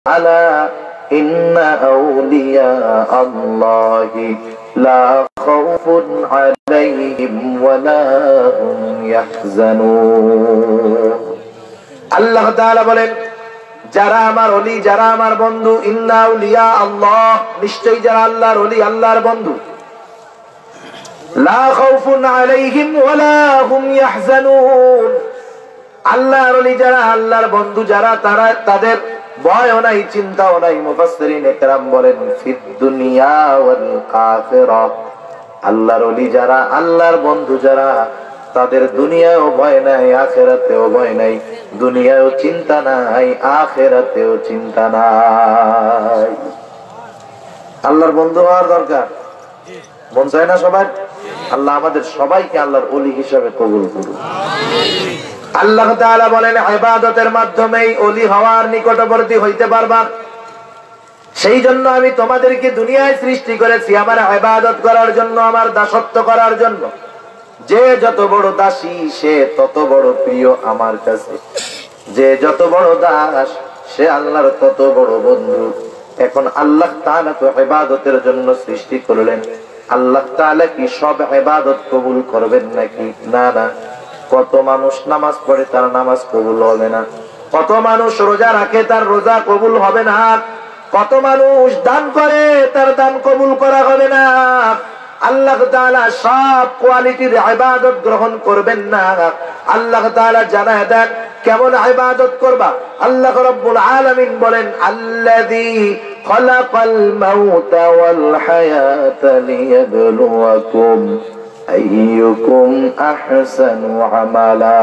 আলা ইন্না আউলিয়া আল্লাহি লা খাউফুন আলাইহিম ওয়া লা হুম ইয়াহজানুন। আল্লাহ তাআলা বলেন, যারা আমার ওলি, যারা আমার বন্ধু, ইন্না আউলিয়া আল্লাহ, নিশ্চয়ই যারা আল্লাহর ওলি, আল্লাহর বন্ধু, লা খাউফুন আলাইহিম ওয়া লা হুম ইয়াহজানুন। আল্লাহর ওলি যারা, আল্লাহর বন্ধু যারা, তারা তাদের ভয়ও নাই, চিন্তাও নাই। মুফাসসিরিন ইকরাম বলেন, ফিদ দুনিয়া ওয়াল আখিরাহ, আল্লাহর ওলি যারা, আল্লাহর বন্ধু যারা, তাদের দুনিয়ায়ও ভয় নাই, আখিরাতেও ভয় নাই। দুনিয়ায়ও চিন্তা নাই, আখিরাতেও চিন্তা নাই। আল্লাহর বন্ধু হওয়ার দরকার, মন চায় না সবাই? আল্লাহ আমাদের সবাইকে আল্লাহর ওলি হিসেবে কবুল করুন। আল্লাহ তাআলা বলেন, ইবাদতের মাধ্যমেই ওলি হওয়ার নিকটবর্তী হইতে পারবা। সেই জন্য আমি তোমাদেরকে দুনিয়ায় সৃষ্টি করেছি আমার ইবাদত করার জন্য, আমার দাসত্ব করার জন্য। যে যত বড় দাসী সে তত বড় প্রিয় আমার কাছে, যে যত বড় দাস সে আল্লাহর তত বড় বন্ধু। এখন আল্লাহ তাআলা তো ইবাদতের জন্য সৃষ্টি করলেন, আল্লাহ তাআলা কি সব ইবাদত কবুল করবেন নাকি? না না। কত মানুষ নামাজ পড়ে তার নামাজ কবুল হবে না, কত মানুষ রোজা রাখে তার রোজা কবুল হবে না, কত মানুষ দান করে তার দান কবুল করা হবে না। আল্লাহ তাআলা সব কোয়ালিটির ইবাদত গ্রহণ করবেন না। আল্লাহ তাআলা জানায় দেন কেমন ইবাদত করবা। আল্লাহ রাব্বুল আলামিন বলেন, আল্লাযী খালাকাল মাউতা ওয়াল হায়াতা লিয়াবলুয়াকুম আইয়ুকুম আহসানু আমালা।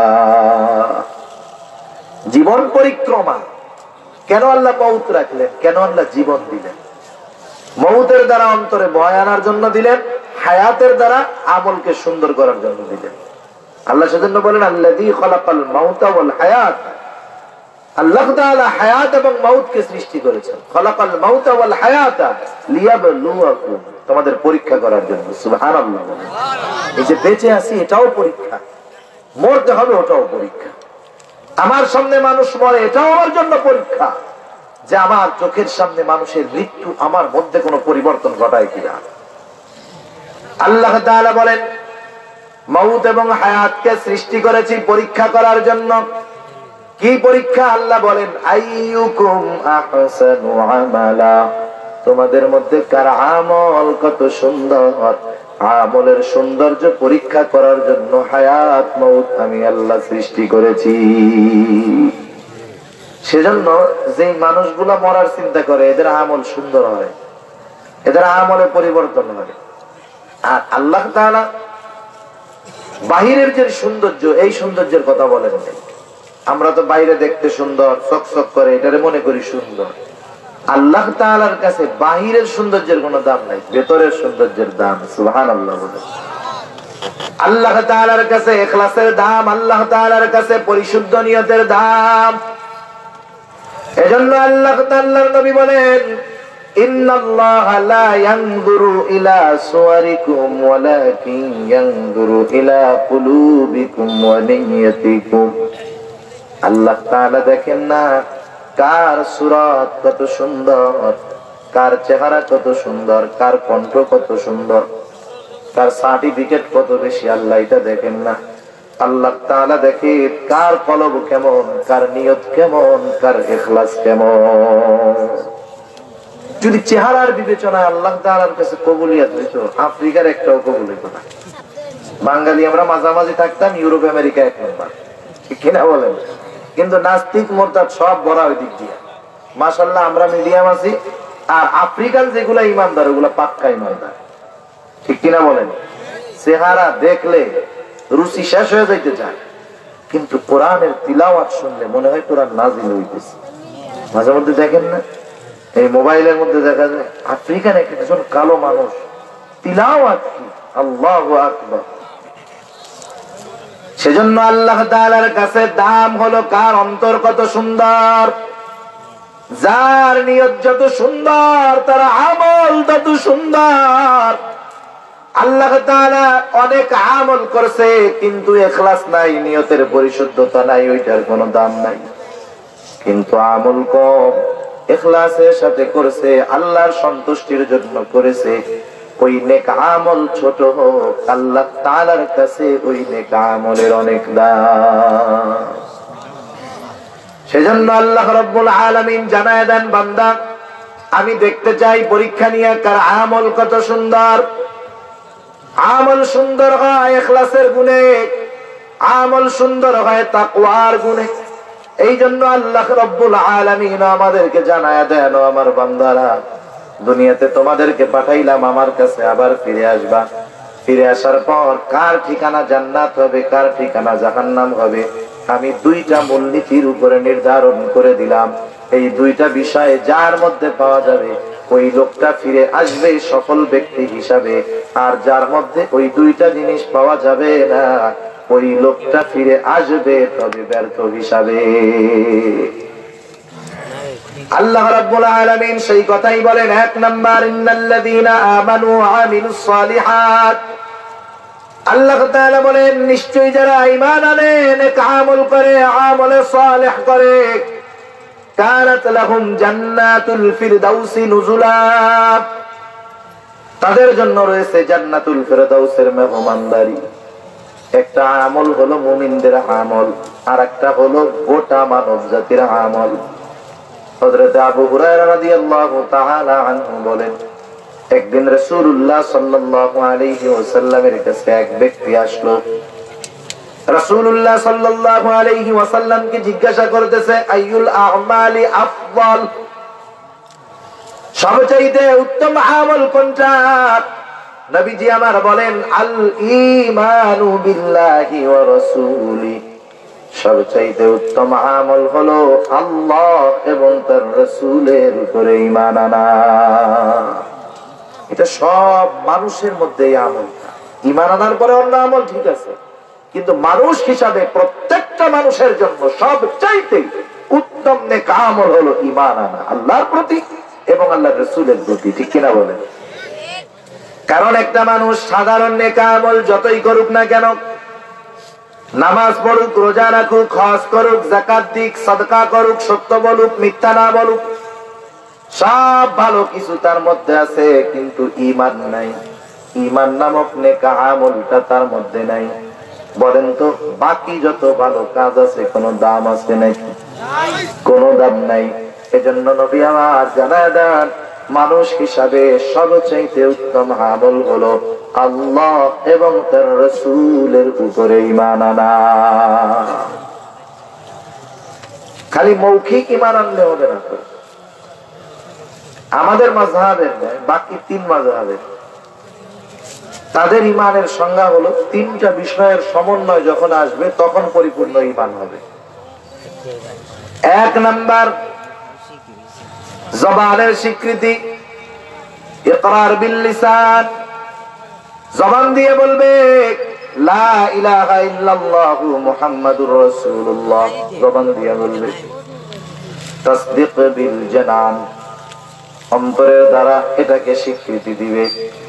জীবন পরিক্রমা। কেন আল্লাহ মউত রাখলেন? কেন আল্লাহ জীবন দিলেন? মউতের দ্বারা অন্তরে ভয় আনার জন্য দিলেন, হায়াতের দ্বারা আমলকে সুন্দর করার জন্য দিলেন। আল্লাহ সেজন্য বলেন, আল্লাযী খালাকাল মাউতা ওয়াল হায়াত। আল্লাহ তাআলা হায়াত এবং মউতকে সৃষ্টি করেছেন। খালাকাল মাউতা ওয়াল হায়াতা লিয়াবলুয়াকুম, তোমাদের পরীক্ষা করার জন্য। সুবহানাল্লাহ। এই যে বেঁচে আছি এটাও পরীক্ষা, মরতে হবে ওটাও পরীক্ষা। আমার সামনে মানুষ মরে এটাও আমার জন্য পরীক্ষা, যে আমার চোখের সামনে মানুষের মৃত্যু আমার মধ্যে কোনো পরিবর্তন ঘটায় কিনা। আল্লাহ তাআলা বলেন, মউত এবং হায়াতকে সৃষ্টি করেছি পরীক্ষা করার জন্য। কি পরীক্ষা? আল্লাহ বলেন, আইয়ুকুম আহসানু আমালা, তোমাদের মধ্যে কার আমল কত সুন্দর। আমলের সৌন্দর্য পরীক্ষা করার জন্য হায়াত মউত আমি আল্লাহ সৃষ্টি করেছি। সেজন্য যে মানুষগুলা মরার চিন্তা করে এদের আমল সুন্দর হয়, এদের আমলে পরিবর্তন হয়। আর আল্লাহ তাআলা বাহিরের যে সৌন্দর্য, এই সৌন্দর্যের কথা বলেন নাই। আমরা তো বাইরে দেখতে সুন্দর, চকচক করে, এটারে মনে করি সুন্দর। আল্লাহ তাআলার কাছে বাহিরের সৌন্দর্যের কোনো দাম নাই, ভেতরের সৌন্দর্যের দাম। সুবহানাল্লাহ বলেন। আল্লাহ তাআলার কাছে ইখলাসের দাম, আল্লাহ তাআলার কাছে পরিশুদ্ধ নিয়তের দাম। এজন্য আল্লাহ তাআলার নবী বলেন, ইন্নাল্লাহা লা ইয়ানজুরু ইলা সুওয়ারিকুম ওয়ালাকিন ইয়ানজুরু ইলা কুলুবিকুম ওয়া নিয়্যাতিকুম। আল্লাহ তাআলা দেখেন না কার সূরত কত সুন্দর, কার চেহারা কত সুন্দর, কার কণ্ঠ কত সুন্দর, কার সার্টিফিকেট কত বেশি, আল্লাহ এটা দেখেন না। আল্লাহ তাআলা দেখে কার কলব কেমন, কার নিয়ত কেমন, কার ইখলাস কেমন। যদি চেহারার বিবেচনায় আল্লাহ তাআলার কাছে কবুলিয়ত হইত, আফ্রিকার একটাও কবুল হইত না। বাঙালি আমরা মাঝামাঝি থাকতাম, ইউরোপ আমেরিকা এক নম্বর, ঠিক কিনা বলেন? কিন্তু নাস্তিক মোরতাদ সব বড় ওই দিক দিয়ে। মাশাআল্লাহ আমরা মিডিয়াম আছি। আর আফ্রিকান যেগুলা ইমানদার ওগুলা পাক্কা ইমানদার, ঠিক কিনা বলেন? চেহারা দেখলে রুচি শেষ হয়ে যাইতে চায়, কিন্তু কোরআনের তিলাওয়াত শুনলে মনে হয় কোরআন নাজিল হইতেছে। মাঝে মধ্যে দেখেন না, এই মোবাইলের মধ্যে দেখা যায় আফ্রিকান একজন কালো মানুষ, তিলাওয়াত কি, আল্লাহু আকবার। সেজন্য আল্লাহ তাআলার কাছে দাম হলো কার অন্তর কত সুন্দর, যার নিয়ত যত সুন্দর তার আমল তত সুন্দর। আল্লাহ তাআলা অনেক আমল করছে কিন্তু ইখলাস নাই, নিয়তের পরিশুদ্ধতা নাই, ওইটার কোনো দাম নাই। কিন্তু আমল কম, ইখলাসের সাথে করেছে, আল্লাহর সন্তুষ্টির জন্য করেছে, ওই নেক আমল ছোট হোক, আল্লাহ তাআলার কাছে ওই নেক আমলের অনেক দাম। সেজন্য আল্লাহ রাব্বুল আলামিন জানায় দেন, বান্দা আমি দেখতে চাই পরীক্ষা নিয়ে কার আমল কত সুন্দর। আমল সুন্দর হয় ইখলাসের গুণে, আমল সুন্দর হয় তাকওয়ার গুণে। এই জন্য আল্লাহ রাব্বুল আলামিন আমাদেরকে জানায় দেন, আমার বান্দারা দুনিয়াতে তোমাদেরকে পাঠাইলাম আমার কাছে, আবার ফিরে আসবা। ফিরে আসার পর কার ঠিকানা জান্নাত হবে, কার ঠিকানা জাহান্নাম হবে, আমি দুইটা মূলনীতির উপরে নির্ধারণ করে দিলাম। এই দুইটা বিষয়ে যার মধ্যে পাওয়া যাবে ওই লোকটা ফিরে আসবে সফল ব্যক্তি হিসাবে, আর যার মধ্যে ওই দুইটা জিনিস পাওয়া যাবে না ওই লোকটা ফিরে আসবে তবে ব্যর্থ হিসাবে। আল্লাহ রাব্বুল আলামিন সেই কথাই বলেন, এক নাম্বার ইন্নাল্লাযীনা আমানু ওয়া আমিলুস সালিহাত। আল্লাহ তাআলা বলেন নিশ্চয়ই যারা ঈমান আনে, নেক আমল করে, আমলে সালেহ করে, কানাত লাহুম জান্নাতুল ফিরদাউসি নুজুলা, তাদের জন্য রয়েছে জান্নাতুল ফিরদাউসের মেহমানদারি। একটা আমল হলো মুমিনদের আমল, আর একটা হলো গোটা মানব জাতির আমল। হযরত আবু হুরায়রা রাদিয়াল্লাহু তাআলা আনহু বলেন, একদিন রাসূলুল্লাহ সাল্লাল্লাহু আলাইহি ওয়াসাল্লামের কাছে এক ব্যক্তি আসলো। রাসূলুল্লাহ সাল্লাল্লাহু আলাইহি ওয়াসাল্লামকে জিজ্ঞাসা করতেছে, আইয়ুল আমালি আফদাল, সবচেয়ে উত্তম আমল কোনটা? নবীজি আমার বলেন, আল ঈমানু বিল্লাহি ওয়া রাসূলি, সবচেয়ে উত্তম আমল হলো আল্লাহ এবং তার রাসূলের উপরে ঈমান আনা। এটা সব মানুষের মধ্যে এই আমলটা। ঈমান আনার পরে অন্য আমল ঠিক আছে, কিন্তু মানুষ হিসাবে প্রত্যেকটা মানুষের জন্য সবচাইতে উত্তম নেক আমল হলো ঈমান আনা আল্লাহর প্রতি এবং আল্লাহর রাসূলের প্রতি। ঠিক কিনা বলেন? কারণ একটা মানুষ সাধারণ নেক আমল যতই করুক না কেন, নামাজ পড়ুক, রোজা রাখুক, হজ করুক, যাকাত দিক, সাদকা করুক, সত্য বলুক, মিথ্যা না বলুক, সব ভালো কিছু তার মধ্যে আছে, কিন্তু ঈমান নাই। ঈমান নামক নেক আমলটা তার মধ্যে নাই। বলেন তো বাকি যত ভালো কাজ আছে কোনো দাম আছে নাকি? কোনো দাম নাই। এজন্য নবী আমার জানায় দেন, মানুষ হিসাবে সবচেয়ে উত্তম আমল হলো আল্লাহ এবং তার রাসূলের উপরে ঈমান আনা। খালি মৌখিক ঈমান আনলে হবে না। আমাদের মাযহাবের নয়, বাকি তিন মাযহাবের তাদের ঈমানের সংজ্ঞা হলো তিনটা বিষয়ের সমন্বয় যখন আসবে তখন পরিপূর্ণ ঈমান হবে। এক নাম্বার জবানের স্বীকৃতি, ইকরার বিল লিসান, জবান দিয়ে বলবে লা ইলাহা ইল্লাল্লাহু মুহাম্মাদুর রাসূলুল্লাহ, জবান দিয়ে বলবে। তাসদীক বিল জানান, অন্তরের দ্বারা এটাকে স্বীকৃতি দিবে।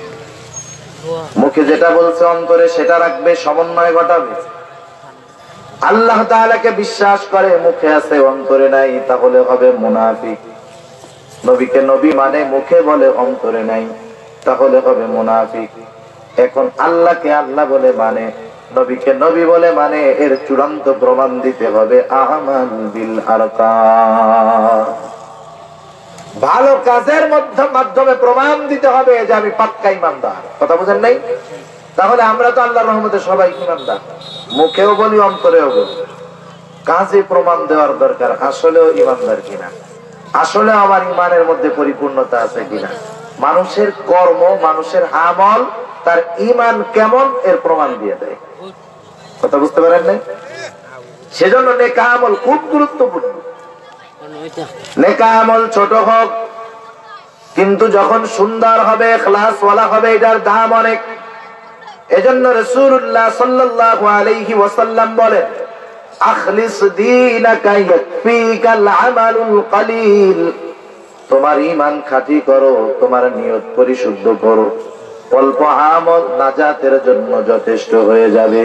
মুখে যেটা বলছে অন্তরে সেটা রাখবে, সমন্বয় ঘটাবে। আল্লাহ তাআলাকে বিশ্বাস করে, মুখে আছে অন্তরে নাই, তাহলে হবে মুনাফিক। নবীকে নবী মানে মুখে বলে অন্তরে নাই, তাহলে হবে মুনাফিক। এখন আল্লাহকে আল্লাহ বলে মানে, নবীকে নবী বলে মানে, এর চূড়ান্ত প্রমাণ দিতে হবে আমাল বিল আরকান। ভালো কাজের মাধ্যমে প্রমাণ দিতে হবে যে আমি পাক্কা ঈমানদার। কথা বুঝেন নাই? তাহলে আমরা তো আল্লাহর রহমতে সবাই ঈমানদার, মুখেও বলি অন্তরেও বলি। কাজে প্রমাণ দেওয়ার দরকার, আসলেও ঈমানদার কিনা, আসলে আমার ঈমানের মধ্যে পরিপূর্ণতা আছে কিনা। মানুষের কর্ম, মানুষের আমল তার ঈমান কেমন এর প্রমাণ দিয়ে দেয়। কথা বুঝতে পারেন নাই? সেজন্য নেক আমল খুব গুরুত্বপূর্ণ। নেক আমল ছোট হোক, কিন্তু যখন সুন্দর হবে, ইখলাস ওয়ালা হবে, এটার দাম অনেক। এজন্য রাসূলুল্লাহ সাল্লাল্লাহু আলাইহি ওয়াসাল্লাম বলেন, আখলিস দীনাকা ইয়াকফিকাল আমালুল কলিল, তোমার ঈমান খাঁটি করো, তোমার নিয়ত পরিশুদ্ধ করো, অল্প আমল নাজাতের জন্য যথেষ্ট হয়ে যাবে।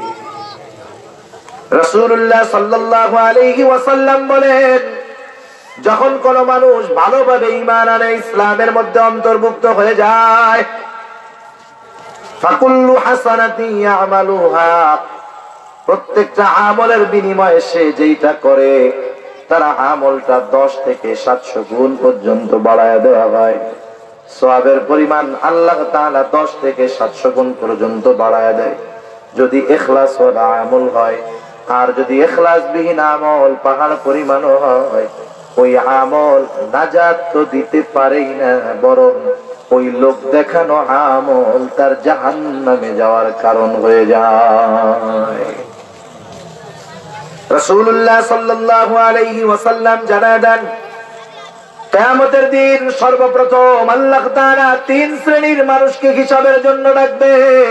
রাসূলুল্লাহ সাল্লাল্লাহু আলাইহি ওয়াসাল্লাম বলেন, যখন কোন মানুষ ভালোভাবে ঈমান আনে, ইসলামের মধ্যে অন্তর্ভুক্ত হয়ে যায়, ফাকুল্লু হাসানাতিন ইয়ামালুহা, প্রত্যেকটা আমলের বিনিময়ে সে যেটা করে তার আমলটা 10 থেকে 700 গুণ পর্যন্ত বাড়ায় দেওয়া হয়। সওয়াবের পরিমাণ আল্লাহ তাআলা 10 থেকে 700 গুণ পর্যন্ত বাড়ায় দেয় যদি ইখলাস ওয়ালা আমল হয়। আর যদি ইখলাসবিহীন আমল পাহাড় পরিমাণও হয়, ওই আমল নাজাত তো দিতে পারেই না, বরং ওই লোক দেখানো আমল তার জাহান্নামে যাওয়ার কারণ হয়ে যায়। রাসূলুল্লাহ সাল্লাল্লাহু আলাইহি ওয়াসাল্লাম জানায় দেন, কিয়ামতের দিন সর্বপ্রথম আল্লাহ তাআলা 3 শ্রেণীর মানুষকে হিসাবের জন্য ডাকবে।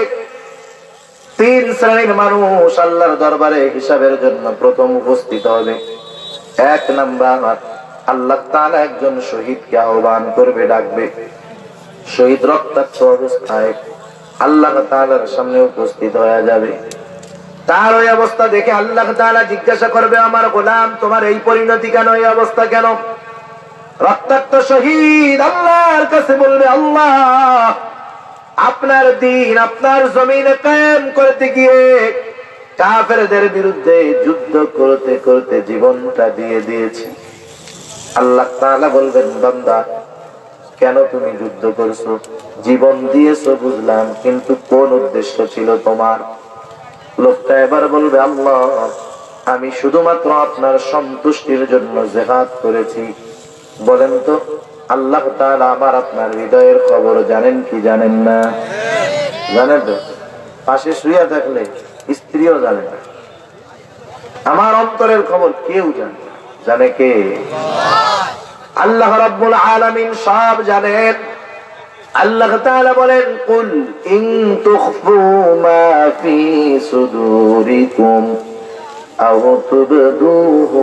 3 শ্রেণীর মানুষ আল্লাহর দরবারে হিসাবের জন্য প্রথম উপস্থিত হবে। 1 নাম্বার, আল্লাহ তাআলা একজন শহীদকে আহ্বান করবে, ডাকবে। শহীদ রক্তাক্ত অবস্থায় আল্লাহ তাআলার সামনে উপস্থিত হয়ে যাবে। তার ওই অবস্থা দেখে আল্লাহ তাআলা জিজ্ঞাসা করবে, আমার গোলাম তোমার এই পরিণতি কেন, এই অবস্থা কেন? রক্তাক্ত শহীদ আল্লাহর কাছে বলবে, আল্লাহ আপনার দ্বীন আপনার জমিনে কায়েম করতে গিয়ে কাফেরদের বিরুদ্ধে যুদ্ধ করতে করতে জীবনটা দিয়ে দিয়েছি। আল্লাহ তাআলা বলবেন, বান্দা কেন তুমি যুদ্ধ করছো? জীবন দিয়েছো বুঝলাম, কিন্তু কোন উদ্দেশ্য ছিল তোমার? লোকটা এবার বলবে, আল্লাহ আমি শুধুমাত্র আপনার সন্তুষ্টির জন্য জিহাদ করেছি। বলেন তো আল্লাহ তাআলা আমার আপনার হৃদয়ের খবর জানেন কি জানেন না? জানেন তো? পাশে শুয়ে থাকলে স্ত্রীও জানে না, আমার অন্তরের খবর কেউ জানে না। জানে কে? আল্লাহ রাব্বুল আলামিন সব জানেন। আল্লাহ তাআলা বলেন, কুল ইন তুখফু মা ফি সুদুরিকুম আও তুবদুহু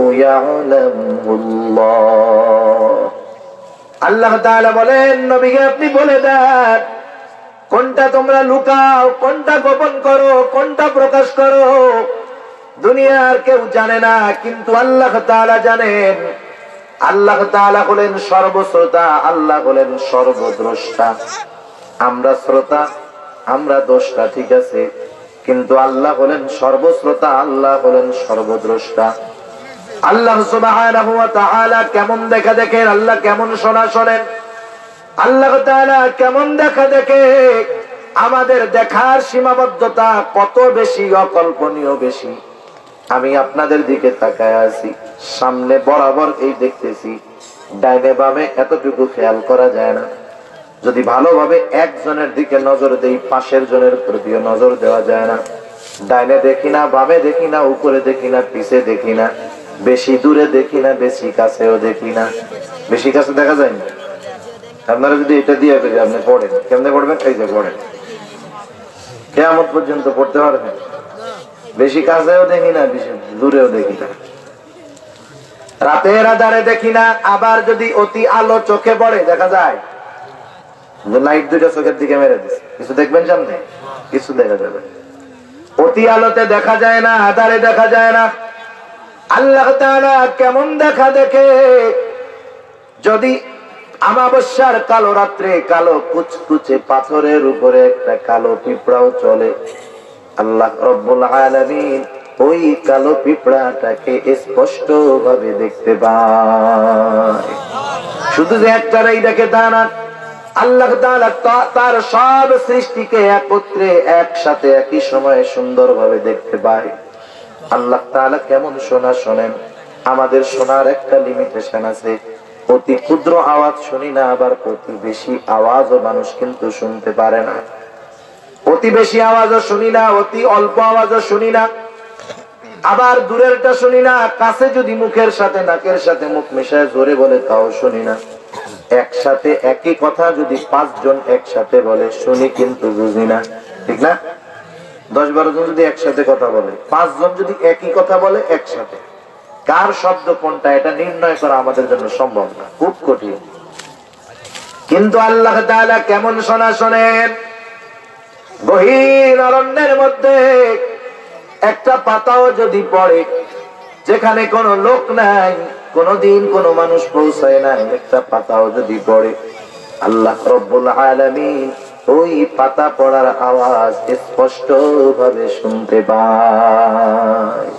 ইয়ালামুল্লাহ। আল্লাহ তাআলা বলেন, নবীকে আপনি বলে দেন, কোনটা তোমরা লুকাও, কোনটা গোপন করো, কোনটা প্রকাশ করো, দুনিয়ার কেউ জানে না, কিন্তু আল্লাহ তাআলা জানেন। আল্লাহ তাআলা হলেন সর্বশ্রোতা, আল্লাহ হলেন সর্বদ্রষ্টা। আমরা শ্রোতা, আমরা দ্রষ্টা, ঠিক আছে, কিন্তু আল্লাহ হলেন সর্বশ্রোতা, আল্লাহ হলেন সর্বদ্রষ্টা। আল্লাহ সুবহানাহু ওয়া তাআলা কেমন দেখা দেখেন, আল্লাহ কেমন শোনা শোনেন। আল্লাহ তাআলা কেমন দেখা দেখে, আমাদের দেখার সীমাবদ্ধতা কত বেশি, অকল্পনীয় বেশি। আমি আপনাদের দিকে তাকায় আছি, সামনে বরাবর এই দেখতেছি, ডাইনে বামে এতটুকু খেয়াল করা যায় না। যদি ভালোভাবে একজনের দিকে নজর দেই, পাশের জনের প্রতিও নজর দেওয়া যায় না। ডাইনে দেখি না, বামে দেখি না, উপরে দেখি না, পিছে দেখি না, বেশি দূরে দেখি না, বেশি কাছেও দেখি না। বেশি কাছে দেখা যায় না। আপনারা যদি এটা দিয়ে আপনি পড়েন, কেমনে পড়বেন? এই যে পড়েন, কিয়ামত পর্যন্ত পড়তে পারবেন। বেশি কাছেও দেখি না, বেশি দূরেও দেখি না, রাতের আধারে দেখি না। আবার যদি অতি আলো চোখে পড়ে দেখা যায়, লাইট দুইটা চোখের দিকে মেরে দিচ্ছে, কিছু দেখবেন সামনে, কিছু দেখা যাবে। অতি আলোতে দেখা যায় না, আধারে দেখা যায় না। আল্লাহ তাআলা কেমন দেখা দেখে, যদি আমাবস্যার কালো রাত্রে কালো কুচকুচে পাথরের উপরে একটা কালো পিঁপড়াও চলে, আল্লাহ রব্বুল আলামিন ওই কালো পিঁপড়াটাকে স্পষ্ট ভাবে দেখতে পায়। শুধু যে একটাই দেখে তা না, আল্লাহ তাআলা তার সব সৃষ্টিকে একত্রে একসাথে একই সময়ে সুন্দরভাবে দেখতে পায়। আল্লাহ তাআলা কেমন শোনা শোনেন, আমাদের শোনার একটা লিমিটেশন আছে। অতি ক্ষুদ্র আওয়াজ শুনি না, আবার অতি বেশি আওয়াজও মানুষ কিন্তু শুনতে পারে না। অতি বেশি আওয়াজও শুনি না, অতি অল্প আওয়াজও শুনি না, আবার দূরেরটা শুনি না। কাছে যদি মুখের সাথে নাকের সাথে মুখ মেশায় জোরে বলে তাও শুনি না। একসাথে একই কথা যদি 5 জন একসাথে বলে শুনি, কিন্তু বুঝি না, ঠিক না? 10-12 জন যদি একসাথে কথা বলে, 5 জন যদি একই কথা বলে একসাথে, কার শব্দ কোনটা এটা নির্ণয় করা আমাদের জন্য সম্ভব না, খুব কঠিন। কিন্তু আল্লাহ তাআলা কেমন শোনা শোনেন। গহীন অরণ্যের মধ্যে একটা পাতাও যদি পড়ে, যেখানে কোনো লোক নাই, কোনদিন কোন মানুষ পৌঁছায় না, একটা পাতাও যদি পড়ে আল্লাহ রাব্বুল আলামিন ওই পাতা পড়ার আওয়াজ স্পষ্ট ভাবে শুনতে পায়।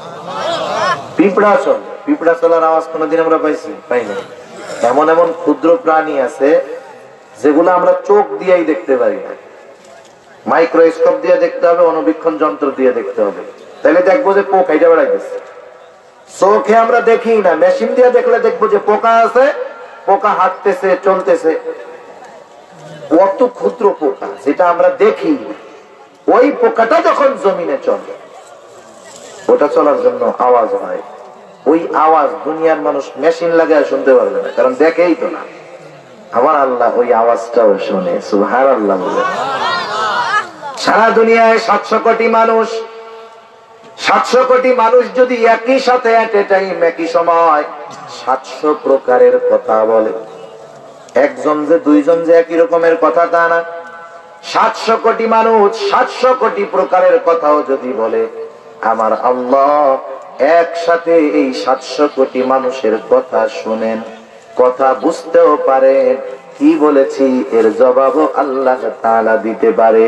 পিঁপড়া চলার আওয়াজ কোনদিন আমরা পাই না। এমন এমন ক্ষুদ্র প্রাণী আছে যেগুলো আমরা চোখ দিয়েই দেখতে পারি না, মাইক্রোস্কোপ দিয়ে দেখতে হবে, অনুবীক্ষণ যন্ত্র দিয়ে দেখতে হবে, তাহলে দেখবো যে পোকা এটা বেড়াইতেছে। চোখে আমরা দেখি না, মেশিন দিয়ে দেখলে দেখবো যে পোকা আছে, পোকা হাঁটতেছে, চলতেছে। কত ক্ষুদ্র পোকা যেটা আমরা দেখি, ওই পোকাটা যখন জমিনে চলে, ওটা চলার জন্য আওয়াজ হয়। ওই আওয়াজ দুনিয়ার মানুষ মেশিন লাগায় শুনতে পারবে না, কারণ দেখেই তো না। আমার আল্লাহ ওই আওয়াজটাও শুনে, সুবহানাল্লাহ বলে। সারা দুনিয়ায় 700 কোটি মানুষ, 700 কোটি মানুষ যদি একই সাথে এট এ টাইম একই সময় 700 প্রকারের কথা বলে, একজন যে দুইজন যে একই রকমের কথা তা না, 700 কোটি মানুষ 700 কোটি প্রকারের কথাও যদি বলে, আমার আল্লাহ একসাথে এই 700 কোটি মানুষের কথা শুনেন, কথা বুঝতেও পারেন, কি বলেছি এর জবাবও আল্লাহ তাআলা দিতে পারে।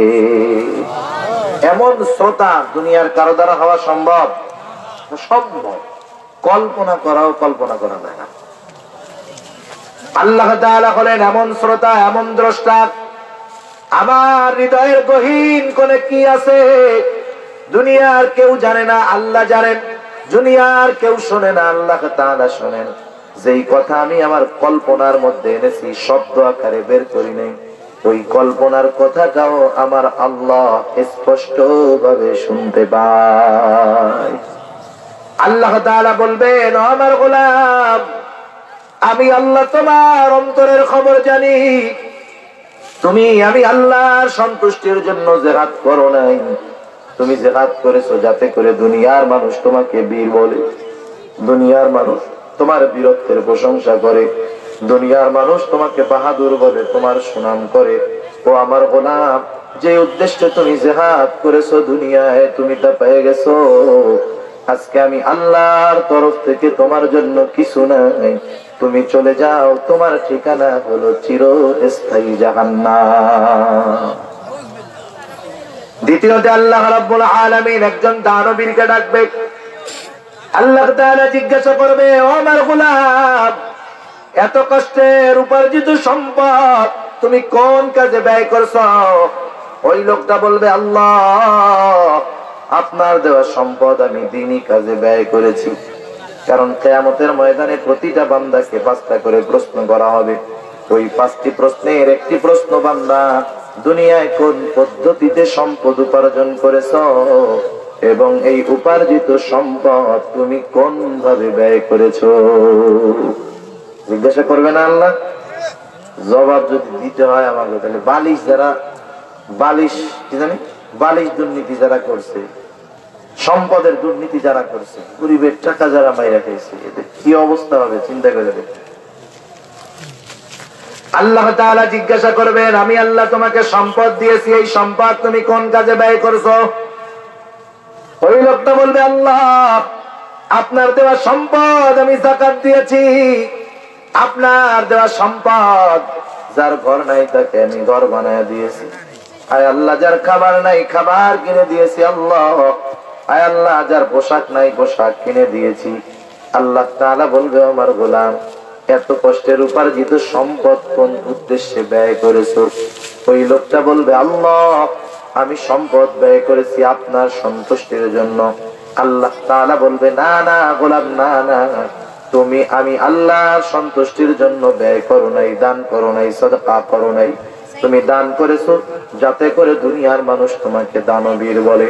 এমন শ্রোতা দুনিয়ার কারো দ্বারা হওয়া সম্ভব? সম্ভব, কল্পনা করা যায় না। আল্লাহ তাআলা হলেন এমন শ্রোতা, এমন দ্রষ্টা। আমার হৃদয়ের গহীন কোণে কি আছে দুনিয়ার কেউ জানে না, আল্লাহ জানেন। দুনিয়ার কেউ শোনে না, আল্লাহ তাআলা শোনেন। যেই কথা আমি আমার কল্পনার মধ্যে এনেছি, শব্দ আকারে বের করি নাই, ওই কল্পনার কথাটাও আমার আল্লাহ স্পষ্ট ভাবে শুনতে পায়। আল্লাহ তাআলা বলবেন, আমার গোলাম, আমি আল্লাহ তোমার অন্তরের খবর জানি। আমি আল্লাহর সন্তুষ্টির জন্য জিহাদ করো নাই, তুমি জিহাদ করেছো যাতে করে দুনিয়ার মানুষ তোমাকে বীর বলে, দুনিয়ার মানুষ তোমার বীরত্বের প্রশংসা করে, দুনিয়ার মানুষ তোমাকে বাহাদুর বলে, তোমার সুনাম করে। ও আমার গোলাম, যে উদ্দেশ্যে তুমি জিহাদ করেছো দুনিয়ায় তুমি তা পেয়ে গেছো। আজকে আমি আল্লাহর তরফ থেকে তোমার জন্য কিছু নাই, তুমি চলে যাও, তোমার ঠিকানা হলো চিরস্থায়ী জাহান্নাম। দ্বিতীয়তে আল্লাহ রাব্বুল আলামিন একজন দানবীরকে ডাকবে। আল্লাহ তাআলা জিজ্ঞাসা করবে, ও আমার গোলাম, এত কষ্টের উপার্জিত সম্পদ তুমি কোন কাজে ব্যয় করছো? ওই লোকটা বলবে, আল্লাহ, আপনার দেওয়া সম্পদ আমি দ্বীনি কাজে ব্যয় করেছি। কারণ কিয়ামতের ময়দানে প্রতিটা বান্দাকে 5টা করে প্রশ্ন করা হবে। ওই 5টি প্রশ্নের একটি প্রশ্ন, বান্দা দুনিয়ায় কোন পদ্ধতিতে সম্পদ উপার্জন করেছো এবং এই উপার্জিত সম্পদ তুমি কোন ভাবে ব্যয় করেছো। জিজ্ঞাসা করবে না আল্লাহ? জবাব যদি দিতে হয় আমাকে, তাহলে বালিশ দুর্নীতি যারা করছে, সম্পদের দুর্নীতি যারা করছে, গরিবের টাকা যারা মাইরা খেয়েছে, এদের কি অবস্থা হবে চিন্তা করে দেখো। আল্লাহ তাআলা জিজ্ঞাসা করবেন, আমি আল্লাহ তোমাকে সম্পদ দিয়েছি, এই সম্পদ তুমি কোন কাজে ব্যয় করছো? ওই লোকটা বলবে, আল্লাহ, আপনার দেওয়া সম্পদ আমি যাকাত দিয়েছি। আপনার দেওয়া সম্পদ, যার ঘর নাই তাকে আমি ঘর বানায় দিয়েছি। আয় আল্লাহ, যার খাবার নাই খাবার কিনে দিয়েছি। আল্লাহ, আয় আল্লাহ, যার পোশাক নাই পোশাক কিনে দিয়েছি। আল্লাহ তাআলা বলবে, আমার গোলাম, এত কষ্টের উপার্জিত সম্পদ কোন উদ্দেশ্যে ব্যয় করেছো? ওই লোকটা বলবে, আল্লাহ, আমি সম্পদ ব্যয় করেছি আপনার সন্তুষ্টির জন্য। আল্লাহ তাআলা বলবে, না না গোলাম, না না, আমি আল্লাহর সন্তুষ্টির জন্য ব্যয় করো নাই, দান করো নাই, সাদকা করো নাই। তুমি দান করেছো যাতে করে দুনিয়ার মানুষ তোমাকে দানবীর বলে।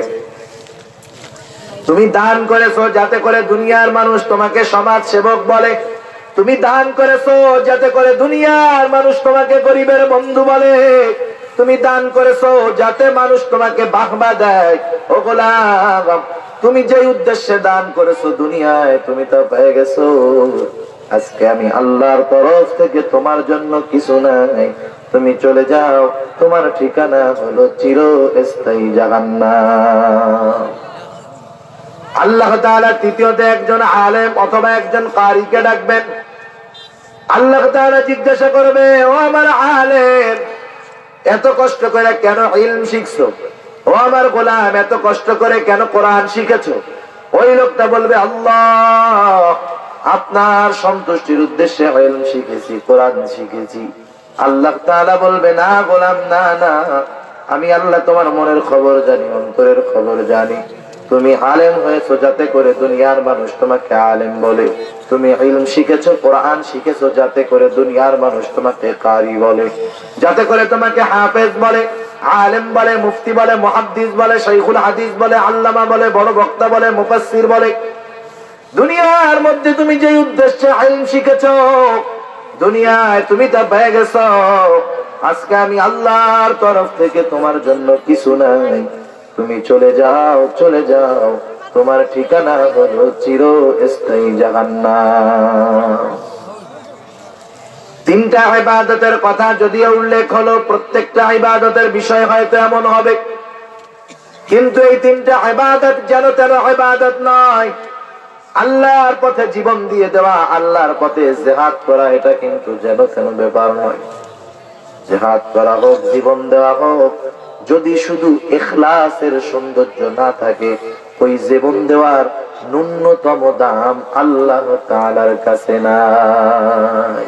তুমি দান করেছো যাতে করে দুনিয়ার মানুষ তোমাকে সমাজ সেবক বলে। তুমি দান করেছো যাতে করে দুনিয়ার মানুষ তোমাকে গরিবের বন্ধু বলে। তুমি দান করেছো যাতে মানুষ তোমাকে বাহবা দেয়। ও গোলাম, তুমি যে উদ্দেশ্যে দান করেছো দুনিয়ায় তুমি তা পেয়ে গেছো। আজকে আমি আল্লাহর তরফ থেকে তোমার জন্য কিছু নাই, তুমি চলে যাও, তোমার ঠিকানা হলো চিরস্থায়ী জাহান্নাম। আল্লাহ তাআলা তৃতীয়তে একজন আলেম অথবা একজন কারিকে ডাকবেন। আল্লাহ তাআলা জিজ্ঞাসা করবে, ও আমার আলেম, এত কষ্ট করে কেন ইলম শিখছো? ও আমার গোলাম, এত কষ্ট করে কেন কোরআন শিখেছো? ওই লোকটা বলবে, আল্লাহ, আপনার সন্তুষ্টির উদ্দেশ্যে ইলম শিখেছি, কোরআন শিখেছি। আল্লাহ তাআলা বলবে, না গোলাম, না না, আমি আল্লাহ তোমার মনের খবর জানি, অন্তরের খবর জানি। তুমি আলেম হয়েছো যাতে করে দুনিয়ার মানুষ তোমাকে আলেম বলে। তুমি ইলম শিখেছো, কোরআন শিখেছো যাতে করে দুনিয়ার মানুষ তোমাকে কারি বলে, যাতে করে তোমাকে হাফেজ বলে, আলেম বলে, মুফতি বলে, মুহাদ্দিস বলে, শাইখুল হাদিস বলে, আল্লামা বলে, বড় বক্তা বলে, মুফাসসির বলে। দুনিয়ার মধ্যে তুমি যে উদ্দেশ্যে ইলম শিখেছো, দুনিয়ায় তুমি তা পেয়ে গেছো। আজকে আমি আল্লাহর তরফ থেকে তোমার জন্য কিছু নাই, তুমি চলে যাও, চলে যাও, তোমার ঠিকানা হলো চিরস্থায়ী জাহান্নাম। তিনটা ইবাদতের কথা যদিও উল্লেখ হলো, প্রত্যেকটা ইবাদতের বিষয় হয়তো এমন হবে, কিন্তু এই তিনটা ইবাদত যেন তেন ইবাদত নয়। আল্লাহর পথে জীবন দিয়ে দেওয়া, আল্লাহর পথে জিহাদ করা, এটা কিন্তু যেন তেন ব্যাপার নয়। জিহাদ করা হোক, জীবন দেওয়া হোক, যদি শুধু ইখলাসের সৌন্দর্য না থাকে, ওই জীবন দেওয়ার ন্যূনতম দাম আল্লাহ তাআলার কাছে নাই।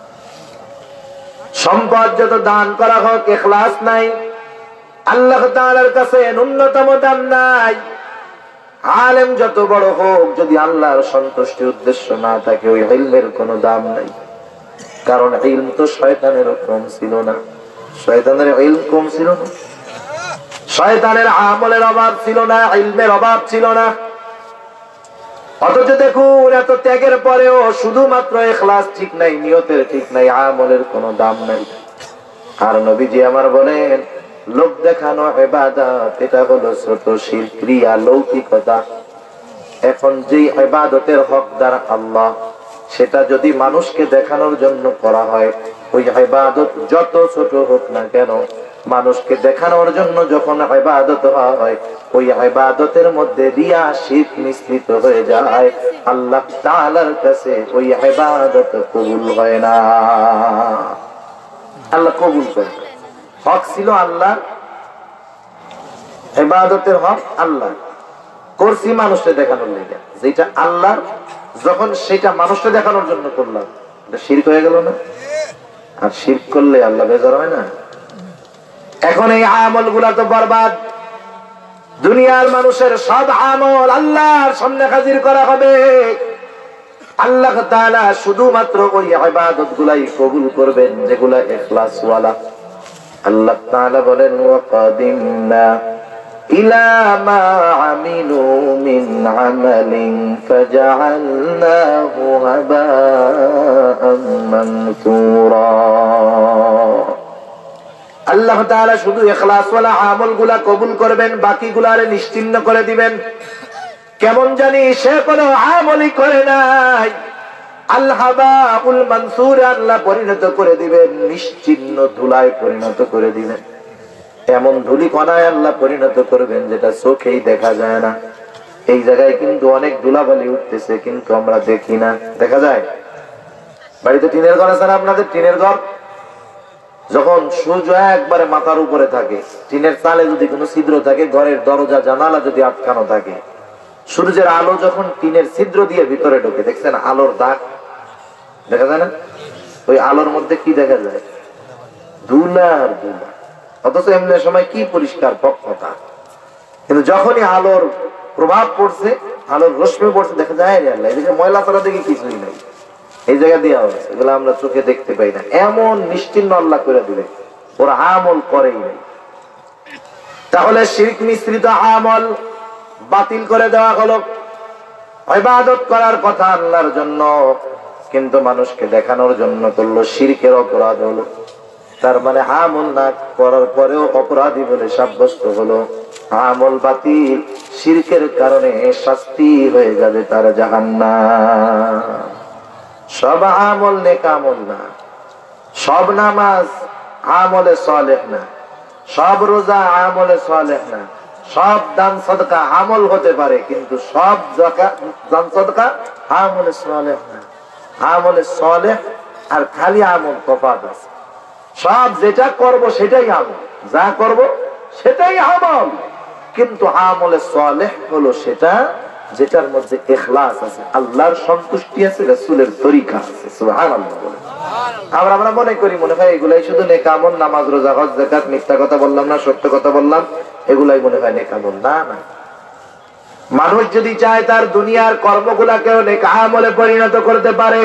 সম্পদ যত দান করা হোক, ইখলাস নাই, আল্লাহ তাআলার কাছে ন্যূনতম দাম নাই। আলেম যত বড় হোক, যদি আল্লাহর সন্তুষ্টির উদ্দেশ্য না থাকে, ওই ইলমের কোনো দাম নাই। কারণ ইলম তো শয়তানের কম ছিল না, শয়তানের ইলম কম ছিল না, শয়তানের আমলের অভাব ছিল না, ইলমের অভাব ছিল না। অথচ দেখুন, এত ত্যাগের পরেও শুধুমাত্র ইখলাস ঠিক নাই, নিয়তের ঠিক নাই, আমলের কোনো দাম নাই। আর নবীজি আমার বলেন, লোক দেখানো ইবাদত, এটা হলো ছোট শিরক, ক্রিয়া, লৌকিকতা। এখন যে ইবাদতের হকদার আল্লাহ, সেটা যদি মানুষকে দেখানোর জন্য করা হয়, ওই ইবাদত যত ছোট হোক না কেন, মানুষকে দেখানোর জন্য যখন ইবাদত হয়, ওই ইবাদতের মধ্যে রিয়া, শিরক মিশ্রিত হয়ে যায়, আল্লাহ তাআলার কাছে ওই ইবাদত কবুল হয় না। আল্লাহ কবুল করে না। হক ছিল আল্লাহ, ইবাদতের হক আল্লাহ, করছি মানুষকে দেখানোর লেগে। যেটা আল্লাহ, যখন সেটা মানুষকে দেখানোর জন্য করলাম, এটা শিরক হয়ে গেল না? আর শিরক করলে আল্লাহ বেজার হয় না? এখন এই আমল গুলা তো বরবাদ। দুনিয়ার মানুষের সব আমল আল্লাহর সামনে হাজির করা হবে। আল্লাহ তাআলা শুধুমাত্র ওই ইবাদত গুলাই কবুল করবেন যেগুলা ইখলাস ওয়ালা। আল্লাহ তাআলা বলেন, ওয়াকাদিমনা ইলা মা আমিলু মিন আমালিন ফাজআলনাহু হাবাআন মানসুরা। আল্লাহ তাআলা শুধু ইখলাস ওয়ালা আমলগুলা কবুল করবেন, বাকিগুলারে নিশ্চিহ্ন করে দিবেন। কেমন জানি সে কোনো আমলই করে নাই, আল হাবাউল মানসুর, আল্লাহ পরিণত করে দিবেন, নিশ্চিহ্ন ধুলায় পরিণত করে দিবেন। এমন ধুলি কণায় আল্লাহ পরিণত করবেন যেটা চোখেই দেখা যায় না। এই জায়গায় কিন্তু অনেক ধুলাবালি উঠতেছে, কিন্তু আমরা দেখি না। দেখা যায় বাড়িতে টিনের ঘর আছে না আপনাদের? টিনের ঘর যখন সূর্য একবারে মাথার উপরে থাকে, টিনের চালে যদি কোনো ছিদ্র থাকে, ঘরের দরজা জানালা যদি আটকানো থাকে, সূর্যের আলো যখন টিনের ছিদ্র দিয়ে ভিতরে ঢোকে, দেখছেন আলোর দাগ দেখা যায় না? ওই আলোর মধ্যে কি দেখা যায়? ধুলা আর ধুলা। অথচ এমনি সময় কি পরিষ্কার পক্ষতা, কিন্তু যখনই আলোর প্রভাব পড়ছে, আলোর রশ্মি পড়ছে, দেখা যায় আল্লাহ এদিকে ময়লা ছাড়া দেখে কিছুই নাই, এই জায়গা দিয়ে হয়েছে, এগুলো আমরা চোখে দেখতে পাই না। এমন নিশ্চিহ্ন আল্লাহ করে দিলে, ওরা আমল করেই নাই। তাহলে শিরক মিশ্রিত আমল বাতিল করে দেওয়া হলো। ইবাদত করার কথা আল্লাহর জন্য, কিন্তু মানুষকে দেখানোর জন্য করলো, শিরকের অপরাধ হলো। তার মানে আমল না করার পরেও অপরাধী বলে সাব্যস্ত হলো। আমল বাতিল, শিরকের কারণে শাস্তি হয়ে যাবে তার জাহান্নাম। সব আমল নেক আমল না, সব নামাজ আমলে সালেহ না, সব রোজা আমলে সালেহ না, সব দান সদকা আমল হতে পারে, কিন্তু সব দান সদকা আমলে সালেহ না। আমলে সালেহ আর খালি আমল তফাৎ আছে। সব যেটা করব সেটাই আমল, যা করব সেটাই আমল, কিন্তু আমলে সালেহ হলো সেটা যেটার মধ্যে ইখলাস আছে, আল্লাহর সন্তুষ্টি আছে, রাসূলের তরিকা আছে। সুবহানাল্লাহ বলে আমরা মনে করি মনে হয় এগুলাই শুধু নেক আমল, নামাজ রোজা হজ যাকাত, মিথ্যা কথা বললাম না, সত্য কথা বললাম, এগুলাই মনে হয় নেক আমল। না না, মানুষ যদি চায় তার দুনিয়ার কর্মগুলাকেও নেক আমলে পরিণত করতে পারে।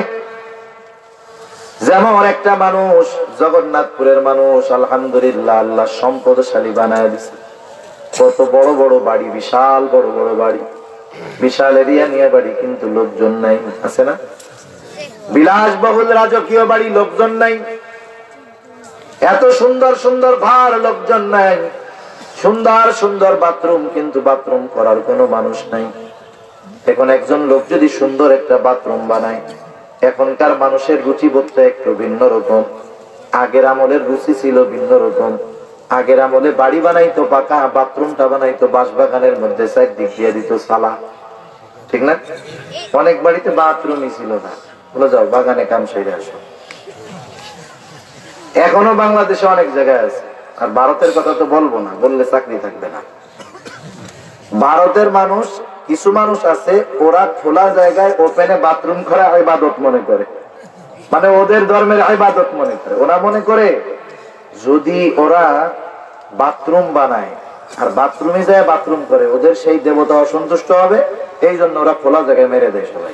যেমন একটা মানুষ, জগন্নাথপুরের মানুষ, আলহামদুলিল্লাহ আল্লাহ সম্পদশালী বানায় দিছে, কত বড় বড় বাড়ি, বিশাল বড় বড় বাড়ি, বিশাল এরিয়া নিয়ে বাড়ি, কিন্তু লোকজন নাই, আছে না? বিলাসবহুল রাজকীয় বাড়ি, লোকজন নাই। এত সুন্দর সুন্দর ঘর, লোকজন নাই। সুন্দর সুন্দর বাথরুম, কিন্তু বাথরুম করার কোনো মানুষ নাই। এখন একজন লোক যদি সুন্দর একটা বাথরুম বানায়, এখনকার মানুষের রুচিবোধটা একটু ভিন্ন রকম। আগের আমলের রুচি ছিল ভিন্ন রকম। আগের আমলে বাড়ি বানাইতো পাকা, বাথরুমটা বানাইতো বাঁশবাগানের মধ্যে, সাইড দিক দিয়ে দিত সালা, ঠিক না? অনেক বাড়িতে বাথরুমই ছিল না, বলে যাও বাগানে কাম সেরে আসো। এখনো বাংলাদেশে অনেক জায়গায় আছে। আর ভারতের কথা তো বলবো না, বললে চাকরি থাকবে না। ভারতের মানুষ, কিছু মানুষ আছে, ওরা খোলা জায়গায় ওপেনে বাথরুম করা ইবাদত মনে করে, মানে ওদের ধর্মের ইবাদত মনে করে। ওরা মনে করে যদি ওরা বাথরুম বানায় আর বাথরুমে যায় বাথরুম করে, ওদের সেই দেবতা অসন্তুষ্ট হবে, এই জন্য ওরা খোলা জায়গায় মেরে দেয় সবাই।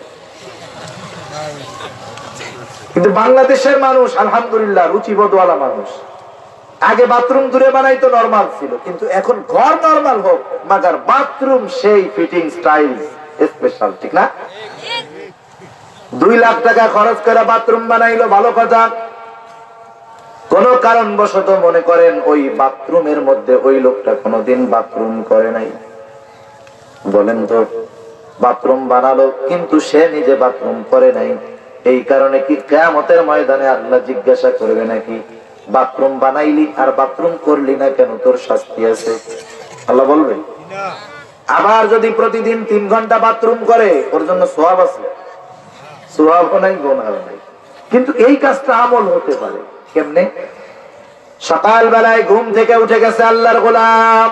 কিন্তু বাংলাদেশের মানুষ আলহামদুলিল্লাহ রুচিবোধওয়ালা মানুষ। আগে বাথরুম দূরে বানাইতো, নরমাল ছিল, কিন্তু এখন ঘর নরমাল হোক, মাগার বাথরুম সেই ফিটিং স্টাইল স্পেশাল, ঠিক না? 2 লাখ টাকা খরচ করে বাথরুম বানাইলো, ভালো কথা। কোন কারণবশত মনে করেন ওই বাথরুমের মধ্যে ওই লোকটা কোনোদিন বাথরুম করে নাই, বলেন তো? বাথরুম বানালো কিন্তু সে নিজে বাথরুম করে নাই। এই কারণে কি কিয়ামতের ময়দানে আল্লাহ জিজ্ঞাসা করবে নাকি, বাথরুম বানাইলি আর বাথরুম করলি না কেন, তোর শাস্তি আছে? আল্লাহ বলবে। আবার যদি প্রতিদিন 3 ঘন্টা বাথরুম করে, ওর জন্য সওয়াব আছে, সওয়াবও নাই, গুনাহও নাই। কিন্তু এই কাজটা আমল হতে পারে কেমনে? সকাল বেলায় ঘুম থেকে উঠে গেছে আল্লাহর গোলাম,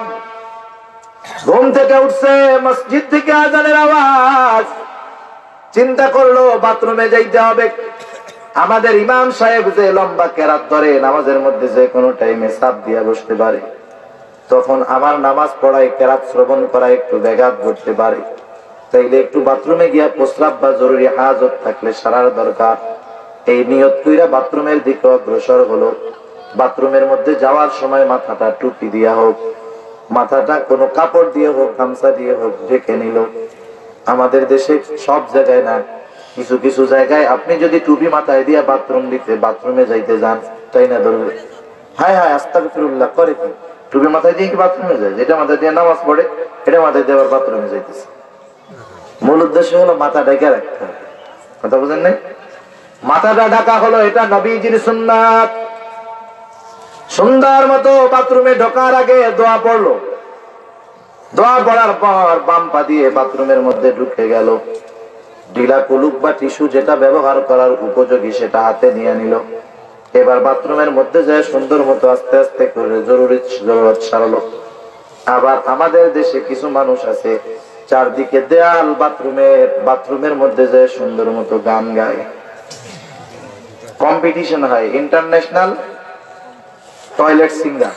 ঘুম থেকে উঠছে, মসজিদ থেকে আযানের আওয়াজ, চিন্তা করলো বাথরুমে যাইতে হবে। আমাদের ইমাম সাহেব যে লম্বা কেরাত ধরে নামাজের মধ্যে যে কোনো টাইমে চাপ দিয়া বসতে পারে, তখন আমার নামাজ পড়ায়, কেরাত শ্রবণ করা একটু ব্যাঘাত ঘটতে পারে। তাইলে একটু বাথরুমে গিয়া প্রস্রাব বা জরুরি হাজত থাকলে সারার দরকার, এই নিয়ত কইরা বাথরুমের দিকে অগ্রসর হলো। বাথরুমের মধ্যে যাওয়ার সময় মাথাটা টুপি দিয়া হোক, মাথাটা কোনো কাপড় দিয়ে হোক, গামছা দিয়ে হোক ঢেকে নিল। আমাদের দেশে সব জায়গায় না, কিছু কিছু জায়গায় আপনি যদি টুপি মাথায় দিয়া বাথরুমে যাইতে যান, তাই না ধরবে হায় হায় আস্তাগফিরুল্লাহ করে, কি টুপি মাথায় দিয়ে কি বাথরুমে যায়? যেটা মাথায় দিয়ে নামাজ পড়ে, এটা মাথায় দিয়ে আবার বাথরুমে যাইতেছে। মূল উদ্দেশ্য হলো মাথা ঢেকে রাখতে হবে, কথা বুঝেন নাই? মাথাটা ঢাকা হলো এটা নবীজির সুন্নাত। সুন্দর মতো বাথরুমে ঢোকার আগে দোয়া পড়লো, দোয়া পড়ার পর বাম পা দিয়ে বাথরুমের মধ্যে ঢুকে গেল। ঢিলা কুলুক বা টিস্যু যেটা ব্যবহার করার উপযোগী সেটা হাতে নিয়ে নিল। এবার বাথরুমের মধ্যে যায় সুন্দর মতো আস্তে আস্তে করে জরুরত সারলো। আবার আমাদের দেশে কিছু মানুষ আছে, চারদিকে দেয়াল, বাথরুমের মধ্যে যায় সুন্দর মতো গান গায়, কম্পিটিশন হয়, ইন্টারন্যাশনাল টয়লেট সিঙ্গার,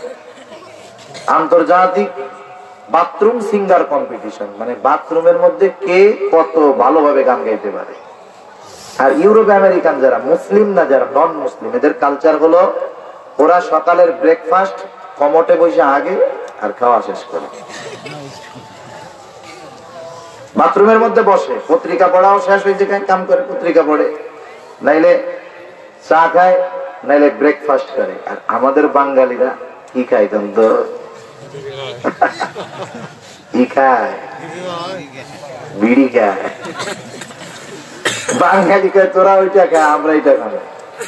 আন্তর্জাতিক বাথরুম সিঙ্গার কম্পিটিশন, মানে বাথরুমের মধ্যে কে কত ভালোভাবে গান গাইতে পারে। আর ইউরোপ আমেরিকান যারা মুসলিম না, যারা নন মুসলিম, এদের কালচার হলো ওরা সকালের ব্রেকফাস্ট কমোটে বসে আগে আর খাওয়া শেষ করে বাথরুমের মধ্যে বসে, পত্রিকা পড়াও শেষ হয়েছে, কাম করে পত্রিকা পড়ে, নাইলে চা খায়, নাইলে ব্রেকফাস্ট করে। আর আমাদের বাঙালিরা কি খায়? তো কি খায়? বিড়ি খায়। বাঙালি খায় তোরা ওইটা খায়, আমরা এটা খাই।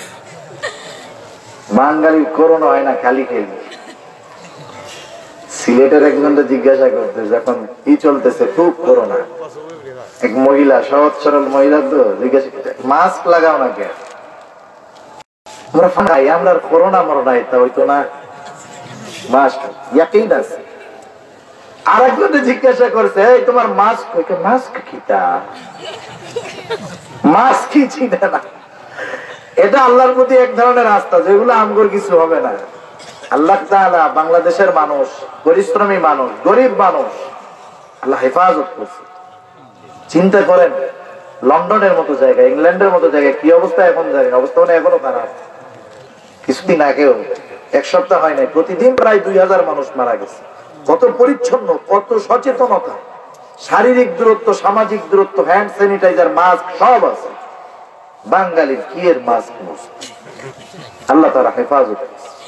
বাঙালির করোনা হয় না, খালি খেলি। সিলেটের একজনকে জিজ্ঞাসা করতে, যখন কি চলতেছে খুব করোনা, এক মহিলা, সহজ সরল মহিলা, তো জিজ্ঞাসা করতে মাস্ক লাগাও না কেন? আমরা করোনা মরনাই তা হইতো না, মাস্ক ইয়াকিন আছে। আর একজনে জিজ্ঞাসা করছে, এই তোমার মাস্ক, মাস্ক কিটা, মাস্ক কি চিনে না? এটা আল্লাহর প্রতি এক ধরনের আস্থা, যেগুলো আমগর কিছু হবে না। আল্লাহ তাআলা বাংলাদেশের মানুষ, পরিশ্রমী মানুষ, গরিব মানুষ, আল্লাহ হেফাজত করছে। চিন্তা করেন, লন্ডনের মতো জায়গায়, ইংল্যান্ডের মতো জায়গায় কি অবস্থা এখন জানেন? অবস্থা মানে এখনো খারাপ। কিছুদিন আগেও, এক সপ্তাহ হয় নাই, প্রতিদিন প্রায় 2000 মানুষ মারা গেছে। কত পরিচ্ছন্ন, কত সচেতনতা, শারীরিক দূরত্ব, সামাজিক দূরত্ব, হ্যান্ড স্যানিটাইজার, মাস্ক সব আছে। বাঙালির কি এর মাস্ক? আল্লাহ তাআলা হেফাজত।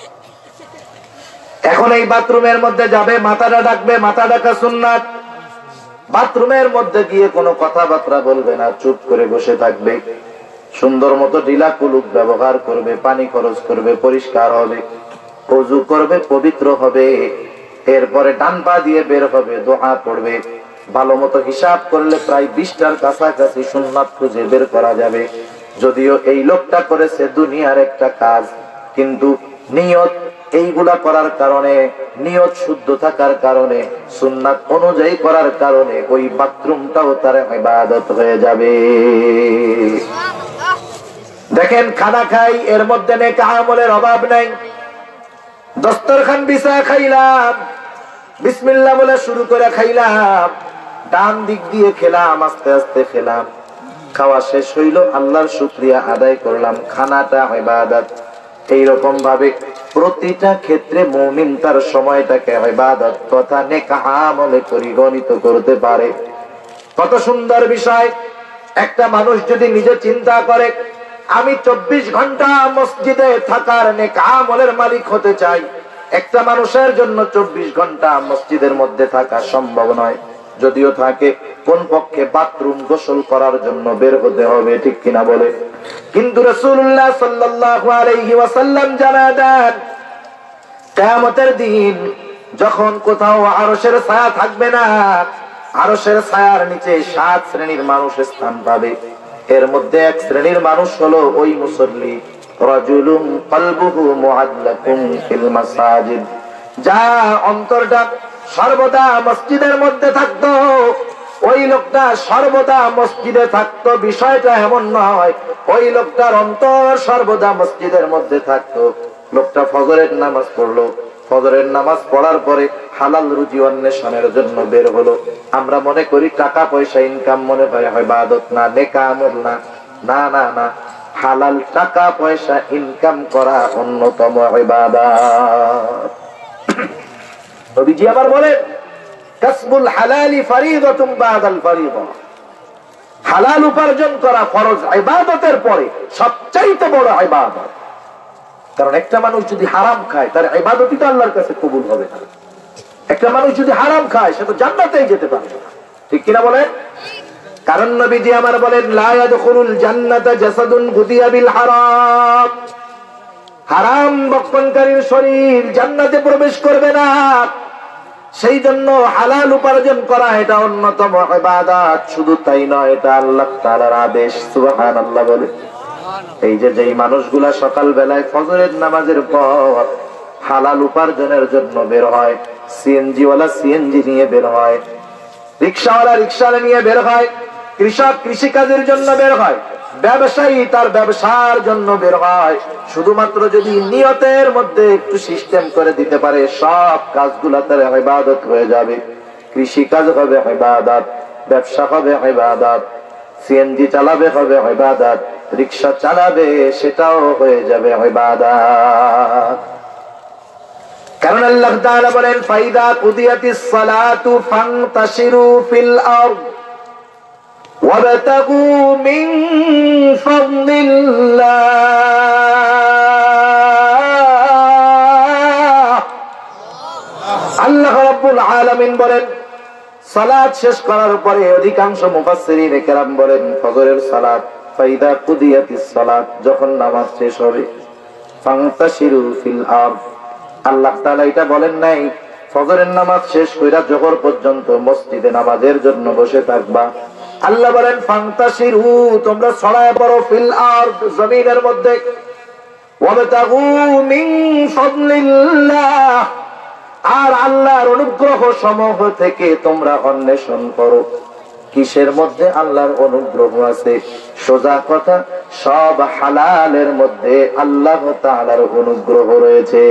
এখন এই বাথরুমের মধ্যে যাবে, মাথাটা ডাকবে, মাথা ডাকা সুন্নাত। বাথরুমের মধ্যে গিয়ে কোনো কথাবার্তা বলবে না, চুপ করে বসে থাকবে। সুন্দর মতো ঢিলা কুলুক ব্যবহার করবে, পানি খরচ করবে, পরিষ্কার হবে, ওযু করবে, পবিত্র হবে। এরপরে ডান পা দিয়ে বের হবে, দোয়া পড়বে। ভালো মতো হিসাব করলে প্রায় 20টার কাছাকাছি সুন্নাত খুঁজে বের করা যাবে। যদিও এই লোকটা করেছে দুনিয়ার একটা কাজ, কিন্তু নিয়ত এইগুলা করার কারণে, নিয়ত শুদ্ধ থাকার কারণে, সুন্নাত অনুযায়ী করার কারণে ওই বাথরুমটাও তার ইবাদত হয়ে যাবে। দেখেন, খানা খাই, এর মধ্যে নেক আমলের অভাব নাই। দস্তরখান বিছায় খাইলাম, বিসমিল্লাহ বলে শুরু করে খাইলাম, ডান দিক দিয়ে খেলাম, আস্তে আস্তে খেলাম, খাওয়া শেষ হইল, আল্লাহর শুকরিয়া আদায় করলাম, খানাটা ইবাদত। এইরকম ভাবে প্রতিটা ক্ষেত্রে মুমিন তার সময়টাকে ইবাদত তথা নেক আমলে পরিগণিত করতে পারে। কত সুন্দর বিষয়! একটা মানুষ যদি নিজে চিন্তা করে, আমি 24 ঘন্টা মসজিদে থাকার নেক আমলের মালিক হতে চাই, একটা মানুষের জন্য 24 ঘন্টা মসজিদের মধ্যে থাকা সম্ভব নয়। যদিও থাকে, কোন পক্ষে বাথরুম গোসল করার জন্য বের হতে হবে, ঠিক কিনা বলে? কিন্তু রাসূলুল্লাহ সাল্লাল্লাহু আলাইহি ওয়াসাল্লাম জানান দেন, কিয়ামতের দিন যখন কোথাও আরশের ছায়া থাকবে না, আরশের ছায়ার নিচে 7 শ্রেণীর মানুষ স্থান পাবে। এর মধ্যে এক শ্রেণীর মানুষ হলো ওই মুসল্লি, রাজুলুন কলবুহু মুআল্লাকুন ফিল মাসাজিদ, যার অন্তরটা সর্বদা মসজিদের মধ্যে থাকতো। ওই লোকটা সর্বদা মসজিদে থাকতো, বিষয়টা এমন নয় ওই লোকটার অন্তর সর্বদা মসজিদের মধ্যে থাকতো। লোকটা ফজরের নামাজ পড়লো, ফজরের নামাজ পড়ার পরে হালাল রুজি অন্বেষণের জন্য বের হলো। আমরা মনে করি টাকা পয়সা ইনকাম মনে হয় ইবাদত না, নেক আমল না। না না না, হালাল টাকা পয়সা ইনকাম করা অন্যতম ইবাদত। নবীজি আবার বলেন, কাসবুল হালালি ফরিদাতুন বাদাল ফরিদা, হালাল উপার্জন করা ফরজ ইবাদতের পরে সবচাইতে বড় ইবাদত। কারণ একটা মানুষ যদি হারাম খায়, তার ইবাদতই তো আল্লাহর কাছে কবুল হবে না। একটা মানুষ যদি হারাম খায়, সে তো জান্নাতেই যেতে পারবে না, ঠিক কিনা বলেন? কারণ নবীজি আমার বলেন, লা ইয়াদখুলুল জান্নাতা জাসাদুন গুদিয়া বিল হারাম, হারাম ভক্ষণকারীর শরীর জান্নাতে প্রবেশ করবে না। সেই জন্য হালাল উপার্জন করা এটা অন্যতম ইবাদত। শুধু তাই নয়, এটা আল্লাহ তাআলার আদেশ। সুবহানাল্লাহ বলে। এই যে যেই মানুষগুলা সকাল বেলায় ফজরের নামাজের পর হালাল উপার্জনের জন্য বের হয়, সিএনজি ওয়ালা সিএনজি নিয়ে বের হয়, রিকশাওয়ালা রিকশা নিয়ে বের হয়, কৃষক কৃষিকাজের জন্য বের হয়, ব্যবসায়ী তার ব্যবসার জন্য বের হয়, শুধুমাত্র যদি নিয়তের মধ্যে একটু সিস্টেম করে দিতে পারে, সব কাজগুলা তার ইবাদত হয়ে যাবে। কৃষিকাজ হবে ইবাদত, ব্যবসা হবে ইবাদত, সিএনজি চালাবে হবে ইবাদত, রিকশা চালাবে সেটাও হয়ে যাবে ইবাদত। কারণ আল্লাহ তাআলা বলেন, ফাইদা কুদিয়াতিস সালাতু ফান্তাশিরু ফিল আরদ ওয়াবতাগু মিন ফাদলিল্লাহ। আল্লাহ রাব্বুল আলামিন বলেন, সালাত শেষ করার পরে অধিকাংশ মুফাসসিরিন কেরাম বলেন, ফজরের সালাত, ফাইদা কুদিয়াতিস সালাত, যখন নামাজ শেষ হবে, ফান্তাশিরু ফিল আরদ। আল্লাহ তাআলা এটা বলেন নাই ফজরের নামাজ শেষ কইরা জোহর পর্যন্ত মসজিদে নামাজের জন্য বসে থাকবা। আল্লাহ বলেন ফান্তাশিরু, তোমরা ছড়ায় পড়ো ফিল আরদ, জমিনের মধ্যে, ওয়াবতাগু মিন ফাদলিল্লাহ, আর আল্লাহর অনুগ্রহ সমূহ থেকে তোমরা অন্বেষণ করো। কিসের মধ্যে আল্লাহর অনুগ্রহ আছে? সোজা কথা, সব হালালের মধ্যে আল্লাহ তাআলার অনুগ্রহ রয়েছে।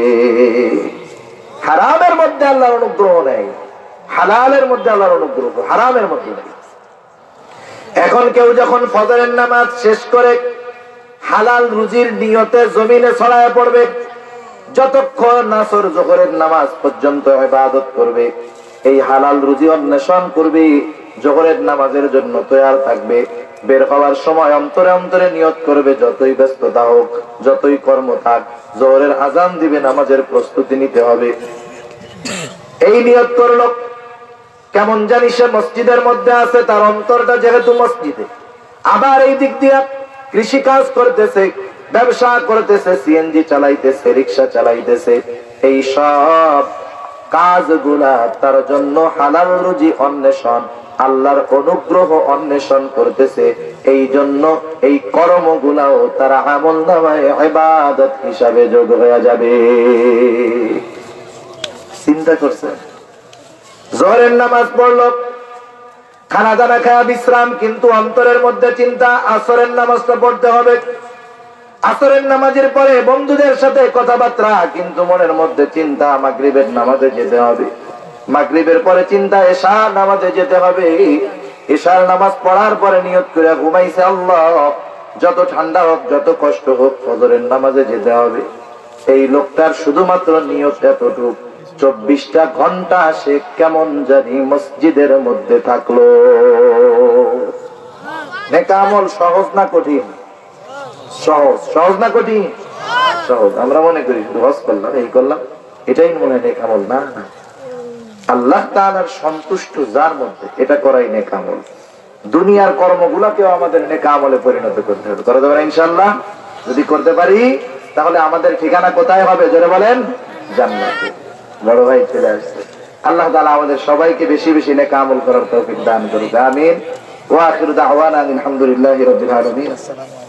হারামের মধ্যে আল্লাহর অনুগ্রহ নেই, হালালের মধ্যে আল্লাহর অনুগ্রহ, হারামের মধ্যে নেই। এখন কেউ যখন ফজরের নামাজ শেষ করে হালাল রুজির নিয়তে জমিনে ছড়ায় পড়বে, যতক্ষণ আসর জোহরের নামাজ পর্যন্ত ইবাদত করবে, এই হালাল রুজি অন্বেষণ করবে, জোহরের নামাজের জন্য তৈয়ার থাকবে। বের হওয়ার সময় অন্তরে অন্তরে নিয়ত করবে, যতই ব্যস্ততা হোক, যতই কর্ম থাক, জোহরের আজান দিবে, নামাজের প্রস্তুতি নিতে হবে। এই নিয়ত করলো, কেমন জানি সে মসজিদের মধ্যে আছে, তার অন্তরটা যেহেতু মসজিদে, আবার এই দিক দিয়ে কৃষি কাজ করতেছে, ব্যবসা করতেছে, সিএনজি চালাইতেছে, রিক্সা চালাইতেছে, এই সব কাজগুলা তার জন্য হালাল রুজি অন্বেষণ, আল্লাহর অনুগ্রহ অন্বেষণ করতেছে। এই জন্য এই কর্মগুলাও তার আমলনামায় ইবাদত হিসাবে যোগ হয়ে যাবে। চিন্তা করছে, জোহরের নামাজ পড়লো, খানা দানা খায়া বিশ্রাম, কিন্তু অন্তরের মধ্যে চিন্তা আসরের নামাজটা পড়তে হবে। আসরের নামাজের পরে বন্ধুদের সাথে কথাবার্তা, কিন্তু মনের মধ্যে চিন্তা মাগরিবের নামাজে যেতে হবে। মাগরিবের পরে চিন্তা এশার নামাজে যেতে হবে। এশার নামাজ পড়ার পরে নিয়ত করে ঘুমাইছে, আল্লাহ যত ঠান্ডা হোক, যত কষ্ট হোক, ফজরের নামাজে যেতে হবে। এই লোকটার শুধুমাত্র নিয়ত এতটুকু, 24টা ঘন্টা সে কেমন জানি মসজিদের মধ্যে থাকলো। নেক আমল সহজ না কঠিন? সহজ। সহজ না কঠিন? সহজ। আমরা মনে করি শুধু হজ করলাম, এই করলাম, এটাই মনে হয় নেক আমল। না, আল্লাহ তাআলার সন্তুষ্ট যার মধ্যে, এটা করাই নেক আমল। দুনিয়ার কর্মগুলাকেও আমাদের নেক আমলে পরিণত করতে হবে। করতে পারি ইনশাআল্লাহ? যদি করতে পারি তাহলে আমাদের ঠিকানা কোথায় হবে? জোরে বলেন, জান্নাতে। বড় ভাই চলে আসছে। আল্লাহ তাআলা আমাদের সবাইকে বেশি বেশি নেক আমল করার তৌফিক দান করুক। আমিন। ওয়া আখিরু দাওয়ানা আলহামদুলিল্লাহি রাব্বিল আলামিন। আসসালামু আলাইকুম।